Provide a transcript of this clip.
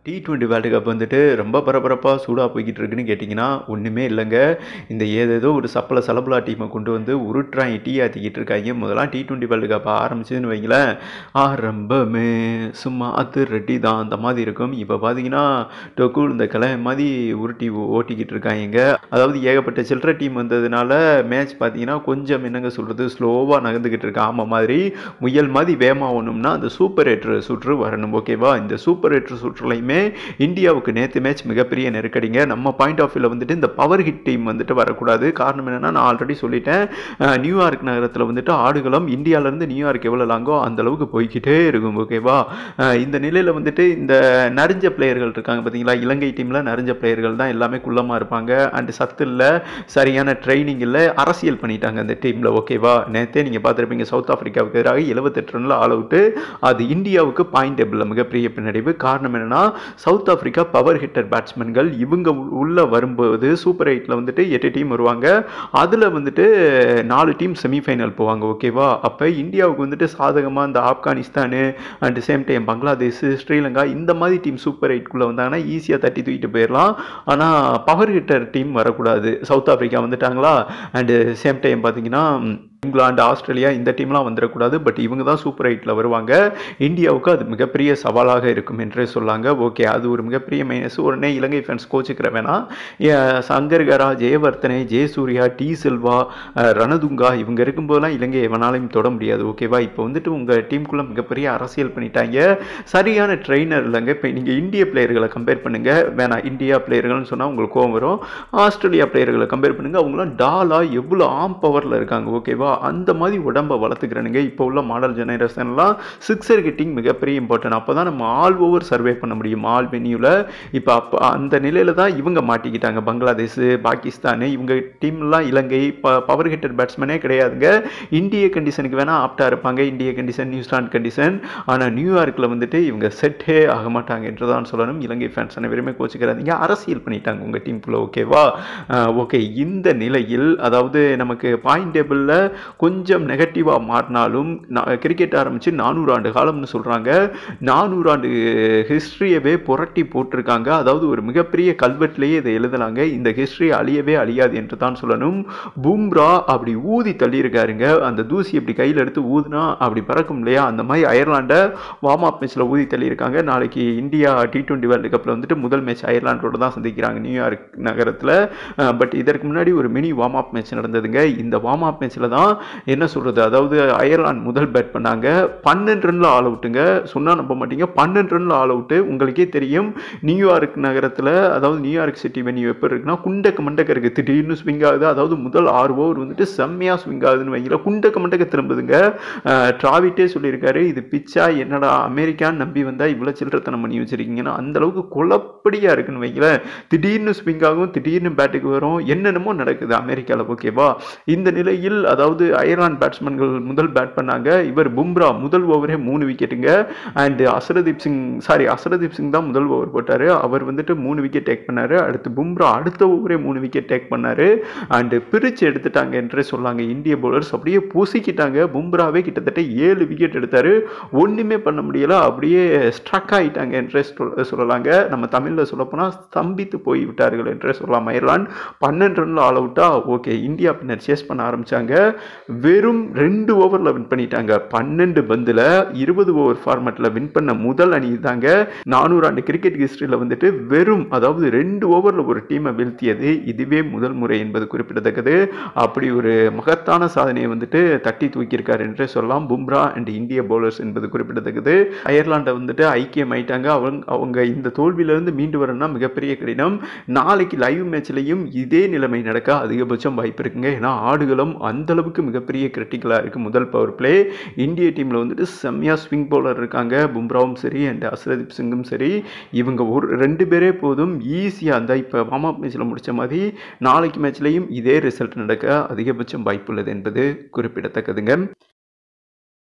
T20 world cup வந்துட்டு ரொம்ப பரபரப்பா சூடா போய்க்கிட்டு இருக்குன்னு கேட்டிங்கன்னா, ஒண்ணுமே இல்லங்க. இந்த ஏதேதோ ஒரு சப்பல சலபலா டீம கொண்டு வந்து உருட்டுறாய்ங்க, டீ ஆத்திக்கிட்டு இருக்காய்ங்க. முதலாம் T20 வேர்ல்டு கப் ஆரம்பிச்சதுன்னு வைங்களேன், ஆரம்பமே சும்மா அதிரடி தான் அந்த மாதிரி இருக்கும். இப்ப பார்த்தீங்கன்னா, டொக்கு இந்த கிழமை மாரி உருட்டி ஓட்டிக்கிட்டு இருக்காய்ங்க. அதாவது ஏகப்பட்ட சில்லற டீம் வந்ததுனால, மேட்ச் பார்த்தீங்கன்னா, கொஞ்சம் என்னங்க சொல்றது, ஸ்லோவா நகர்ந்துகிட்டு இருக்கு. ஆம மாதிரி முயல் மாதிரி வேகமா ஓடணும்னா, அந்த சூப்பர் எட்டு சுற்று வரணும். ஓகேவா? இந்த சூப்பர் எட்டு சுற்றுலையுமே இந்தியாவுக்கு நேத்து மேட்ச் மிகப்பெரிய நெருக்கடிங்க. நம்ம பாயிண்ட் ஆஃப் வியூல வந்துட்டு இந்த பவர் ஹிட் டீம் வந்துட்டு வரக்கூடாது. காரணம் என்னன்னா, நான் ஆல்ரெடி சொல்லிட்டேன். நியூயார்க் நகரத்தில் வந்துட்டு ஆடுகளம் இந்தியால இருந்து நியூயார்க் எவ்வளவு லாங்கோ அந்த அளவுக்கு போய்க்கிட்டே இருக்கும். ஓகேவா? இந்த நிலையில வந்துட்டு இந்த நரிஞ்ச பிளேயர்கள் இருக்காங்க பாத்தீங்களா, இலங்கை டீம்ல நரிஞ்ச பிளேயர்கள் தான் எல்லாமே குள்ளமா இருப்பாங்க. அண்ட் சத்து இல்ல, சரியான ட்ரைனிங் இல்ல, அரசியல் பண்ணிட்டாங்க அந்த டீம்ல. ஓகேவா? நேத்தே நீங்க பார்த்திருப்பீங்க, சவுத் ஆப்பிரிக்காவுக்கு எதிராக 78 ரன்ல ஆல் அவுட். அது இந்தியாவுக்கு பாயிண்ட் டேபிள்ல மிகப்பெரிய பின்னடைவு. காரணம் என்னன்னா, சவுத் ஆப்பிரிக்கா பவர் ஹிட்டர் பேட்ஸ்மேன்கள் இவங்க உள்ள வரும்போது சூப்பர் 8ல வந்துட்டு 8 டீம் வருவாங்க. அதுல வந்துட்டு 4 டீம் செமிஃபைனல் போவாங்க. ஓகேவா? அப்ப இந்தியாவுக்கு வந்துட்டு சாதகமா இந்த Afghanistan and same time Bangladesh, Sri Lanka இந்த மாதிரி டீம் சூப்பர் 8குள்ள வந்தாங்கன்னா ஈஸியா தட்டி தூக்கிட்டு போயிடலாம். ஆனா பவர் ஹிட்டர் டீம் வரக்கூடாது. சவுத் ஆப்பிரிக்கா வந்துட்டாங்களா, அண்ட் சேம் டைம் பாத்தீங்கன்னா இங்கிலாந்து, ஆஸ்திரேலியா இந்த டீம்லாம் வந்துடக்கூடாது. பட் இவங்க தான் சூப்பர் 8ல வருவாங்க. இந்தியாவுக்கு அது மிகப்பெரிய சவாலாக இருக்கும் என்றே சொல்லாங்க. ஓகே, அது ஒரு மிகப்பெரிய மைனஸ். உடனே இலங்கை ஃபேன்ஸ் கோச்சுக்கிற வேணாம். சங்கர்கரா, ஜெயவர்த்தனை, ஜெயசூர்யா, டி செல்வா, ரணதுங்கா இவங்க இருக்கும்போதெல்லாம் இலங்கை எவனாலையும் தொட முடியாது. ஓகேவா? இப்போ வந்துட்டு உங்க டீமுக்குள்ள மிகப்பெரிய அரசியல் பண்ணிட்டாங்க. சரியான ட்ரெயினர் இல்லைங்க. இப்போ நீங்க இந்திய பிளேயர்களை கம்பேர் பண்ணுங்க. வேணாம், இந்தியா பிளேயர்கள்னு சொன்னா உங்களுக்கு கோவம் வரும். ஆஸ்திரேலியா பிளேயர்களை கம்பேர் பண்ணுங்க. அவங்களாம் டாலா எவ்வளோ ஆம் பவர்ல இருக்காங்க. ஓகேவா? அந்த மாதிரி உடம்ப வளர்த்துக்கிறனுங்க. இப்போ உள்ள மாடல் ஜெனரேஷன்லாம் சிக்ஸர் கிட்டிங் மிகப்பெரிய இம்பார்ட்டன்ட். அப்பதான் நம்ம ஆல் ஓவர் சர்வே பண்ண முடியும் ஆல் வென்யூல. இப்போ அந்த நிலையில தான் இவங்க மாட்டிக்கிட்டாங்க. பங்களாதேஷ், பாகிஸ்தான் இவங்க டீம்லாம் இலங்கை பவர் ஹிட்டர் பேட்ஸ்மேனே கிடையாதுங்க. இந்திய கண்டிஷனுக்கு வேணா ஆப்டா இருப்பாங்க. இந்திய கண்டிஷன், நியூசிலாந்து கண்டிஷன். ஆனா நியூயார்க்ல வந்துட்டு இவங்க செட்டே ஆக மாட்டாங்க என்றுதான் சொல்லணும். இலங்கை ஃபேன்ஸ் அனைவருமே கோச்சுக்கிறாதீங்க. அரசியல் பண்ணிட்டாங்க உங்க டீமுக்குள்ள. ஓகேவா? ஓகே, இந்த நிலையில் அதாவது நமக்கு பாயிண்ட் டேபிள்ல கொஞ்சம் நெகட்டிவா மாறினாலும் கிரிக்கெட் ஆரம்பிச்சு 400 ஆண்டு காலம்னு சொல்றாங்க. 400 ஆண்டு ஹிஸ்டரியவே புரட்டி போட்டிருக்காங்க. அதாவது ஒரு மிகப்பெரிய கல்வெட்டிலேயே இதை எழுதலாங்க. இந்த ஹிஸ்டரி அழியவே அழியாது என்று தான் சொல்லணும். பும்ரா அப்படி ஊதி தள்ளி இருக்காருங்க. அந்த தூசி எப்படி கையில் எடுத்து ஊதுனா அப்படி பறக்கும் இல்லையா, அந்த மாதிரி அயர்லாண்டை வார்ம் அப் மேட்ச்ல ஊதி தள்ளி இருக்காங்க. நாளைக்கு இந்தியா T20 வேர்ல்டு கப்ல வந்துட்டு முதல் மேட்ச் அயர்லாண்டோட தான் சந்திக்கிறாங்க நியூயார்க் நகரத்துல. பட் இதற்கு முன்னாடி ஒரு மினி வார்ம் அப் மேட்ச் நடந்ததுங்க. இந்த வார்ம் அப் மேட்ச்ல தான் என்ன சொல்றது, அதாவது அயர்லாந்து முதல் பேட் பண்ணாங்க. 12 ரன்ல ஆல் அவுட்டுங்க. சொன்னா நம்ப மாட்டீங்க, 12 ரன்ல ஆல் அவுட். உங்களுக்கே தெரியும் நியூயார்க் நகரத்துல, அதாவது நியூயார்க் சிட்டி வென்யூ எப்படி இருக்குன்னா குண்டக்க மண்டக்க இருக்கு. திடீர்னு ஸ்விங் ஆகுது. அதாவது முதல் 6 ஓவர் வந்துட்டு செம்மையா ஸ்விங் ஆகுதுன்னு வைங்கள, குண்டக்க மண்டக்க திரும்புதுங்க. டிராவிட்டே சொல்லியிருக்காரு, இது பிச்சா என்னடா அமெரிக்கான்னு நம்பி வந்தா இவ்வளவு சில்லறத்தனம் பண்ணி வச்சிருக்கீங்கன்னா அந்த அளவுக்கு குழப்படியா இருக்குன்னு வைங்கள. திடீர்னு ஸ்விங் ஆகும், திடீர்னு பேட்டுக்கு வரும், என்னென்னமோ நடக்குது அமெரிக்கால. ஓகேவா? இந்த நிலையில் அதாவது அயர்லாந்து பேட்ஸ்மேன்கள் முதல் பேட் பண்ணாங்க. இவர் பும்ரா முதல் ஓவரே 3 விக்கெட்டுங்க. அண்ட் அசரதீப் சிங் தான் முதல் ஓவர் போட்டாரு. அவர் வந்துட்டு 3 விக்கெட் டேக் பண்ணாரு. அடுத்து பும்ரா அடுத்த ஓவரே 3 விக்கெட் டேக் பண்ணாரு. அண்ட் பிரிச்சு எடுத்துட்டாங்க என்றே சொல்லாங்க. இந்திய பவுலர்ஸ் அப்படியே பூசிக்கிட்டாங்க. பும்ராவே கிட்டத்தட்ட 7 விக்கெட் எடுத்தாரு. ஒண்ணுமே பண்ண முடியல. அப்படியே ஸ்ட்ரக் ஆயிட்டாங்க என்றே சொல்லலாங்க. நம்ம தமிழ்ல சொல்லப்போனா ஸ்தம்பித்து போய் விட்டார்கள் என்றே சொல்லலாம். அயர்லாந்து 12 ரன்ல ஆல் அவுட்டா. ஓகே, இந்தியா பின்னர் சேஸ் பண்ண ஆரம்பிச்சாங்க. வெறும் 2 ஓவர்ல வின் பண்ணிட்டாங்க. 12 பந்துல 20 ஓவர் ஃபார்மேட்ல வின் பண்ண முதல் அணி தாங்க. 400 ஆண்டு கிரிக்கெட் ஹிஸ்டரியில வந்துட்டு வெறும் அதாவது 2 ஓவர்ல ஒரு டீமை வீழ்த்தியது இதுவே முதல் முறை என்பது குறிப்பிடத்தக்கது. அப்படி ஒரு மகத்தான சாதனையை வந்துட்டு தட்டி தூக்கியிருக்காரு என்றே சொல்லலாம் பும்ரா அண்ட் இந்திய பவுலர்ஸ் என்பது குறிப்பிடத்தக்கது. அயர்லாண்டை வந்துட்டு ஐக்கியம் ஆயிட்டாங்க. அவங்க இந்த தோல்வியிலிருந்து மீண்டு வரணும்னா மிகப்பெரிய கடினம். நாளைக்கு லைவ் மேட்ச்லையும் இதே நிலைமை நடக்க அதிகபட்சம் வாய்ப்பு இருக்குங்க. ஏன்னா ஆடுகளம் அந்த அளவுக்கு மிகப்பெரிய கிரிட்டிக்கலா இருக்கு. முதல் பவர் பிளே இந்திய டீம்ல வந்துட்டு செம்மையா ஸ்விங் பவுலர் இருக்காங்க. பும்ராவும் சரி அண்ட் அசரதீப் சிங்கும் சரி, இவங்க ஒரு 2 பேரே போதும் ஈஸியா அந்த இப்போ வார்ம் அப் மேட்ச்ல முடிச்ச மாதிரி நாளைக்கு மேட்ச்லையும் இதே ரிசல்ட் நடக்க அதிகபட்சம் வாய்ப்பு உள்ளது என்பது குறிப்பிடத்தக்கதுங்க.